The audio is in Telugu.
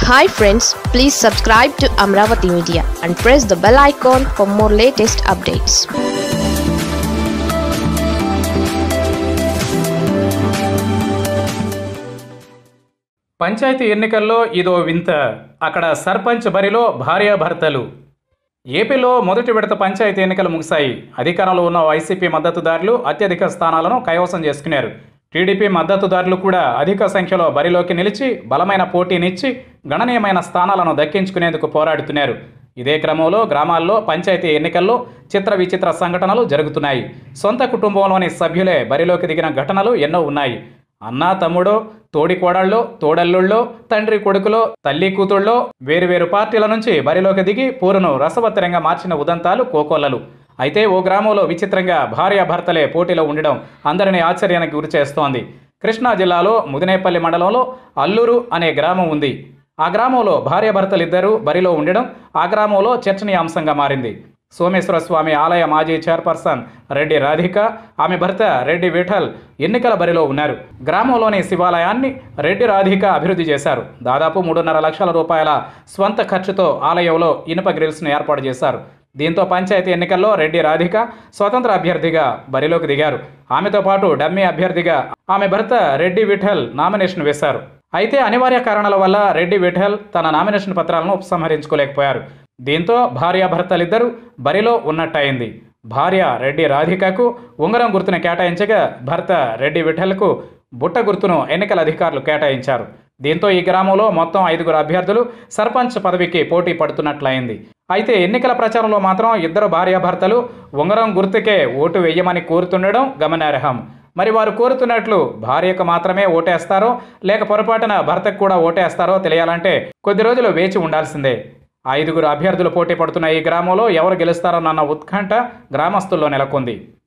Hi friends, please subscribe to Amaravathi Media and press the bell icon for more latest updates. Panchayat ఎన్నికల్లో ఇదో వింత. అక్కడ సర్పంచ్ బరిలో భార్యాభర్తలు. ఏపీలో మొదటి విడత పంచాయతీ ఎన్నికలు ముగిశాయి. అధికారంలో ఉన్న వైసీపీ మద్దతుదారులు అత్యధిక స్థానాలను కైవసం చేసుకున్నారు. టీడీపీ మద్దతుదారులు కూడా అధిక సంఖ్యలో బరిలోకి నిలిచి బలమైన పోటీనిచ్చి గణనీయమైన స్థానాలను దక్కించుకునేందుకు పోరాడుతున్నారు. ఇదే క్రమంలో గ్రామాల్లో పంచాయతీ ఎన్నికల్లో చిత్ర విచిత్ర సంఘటనలు జరుగుతున్నాయి. సొంత కుటుంబంలోని సభ్యులే బరిలోకి దిగిన ఘటనలు ఎన్నో ఉన్నాయి. అన్నా తమ్ముడో, తోడి కోడళ్ళో, తోడల్లుళ్ళో, తండ్రి కొడుకులో, తల్లి కూతుళ్ళో వేరువేరు పార్టీల నుంచి బరిలోకి దిగి పోరును రసవత్తరంగా మార్చిన ఉదంతాలు కోకొల్లలు. అయితే ఓ గ్రామంలో విచిత్రంగా భార్యాభర్తలే పోటీలో ఉండడం అందరినీ ఆశ్చర్యానికి గురిచేస్తోంది. కృష్ణా జిల్లాలో ముదినేపల్లి మండలంలో అల్లూరు అనే గ్రామం ఉంది. ఆ గ్రామంలో భార్యాభర్తలిద్దరూ బరిలో ఉండడం ఆ గ్రామంలో చర్చనీయాంశంగా మారింది. సోమేశ్వర స్వామి ఆలయ మాజీ చైర్పర్సన్ రెడ్డి రాధిక, ఆమె భర్త రెడ్డి విఠల్ ఎన్నికల బరిలో ఉన్నారు. గ్రామంలోని శివాలయాన్ని రెడ్డి రాధిక అభివృద్ధి చేశారు. దాదాపు 3.5 లక్షల రూపాయల స్వంత ఖర్చుతో ఆలయంలో ఇనుప గ్రిల్స్ను ఏర్పాటు చేశారు. దీంతో పంచాయతీ ఎన్నికల్లో రెడ్డి రాధిక స్వతంత్ర అభ్యర్థిగా బరిలోకి దిగారు. ఆమెతో పాటు డమ్మీ అభ్యర్థిగా ఆమె భర్త రెడ్డి విఠల్ నామినేషన్ వేశారు. అయితే అనివార్య కారణాల వల్ల రెడ్డి విఠల్ తన నామినేషన్ పత్రాలను ఉపసంహరించుకోలేకపోయారు. దీంతో భార్యాభర్తలిద్దరూ బరిలో ఉన్నట్టయింది. భార్య రెడ్డి రాధికకు ఉంగరం గుర్తును కేటాయించగా భర్త రెడ్డి విఠల్కు బుట్ట గుర్తును ఎన్నికల అధికారులు కేటాయించారు. దీంతో ఈ గ్రామంలో మొత్తం 5 అభ్యర్థులు సర్పంచ్ పదవికి పోటీ పడుతున్నట్లయింది. అయితే ఎన్నికల ప్రచారంలో మాత్రం ఇద్దరు భార్యాభర్తలు ఉంగరం గుర్తుకే ఓటు వేయమని కోరుతుండడం గమనార్హం. మరి వారు కోరుతున్నట్లు భార్యకు మాత్రమే ఓటేస్తారో లేక పొరపాటున భర్తకు కూడా ఓటేస్తారో తెలియాలంటే కొద్ది రోజులు వేచి ఉండాల్సిందే. 5 అభ్యర్థులు పోటీ పడుతున్న ఈ గ్రామంలో ఎవరు గెలుస్తారోనన్న ఉత్కంఠ గ్రామస్తుల్లో నెలకొంది.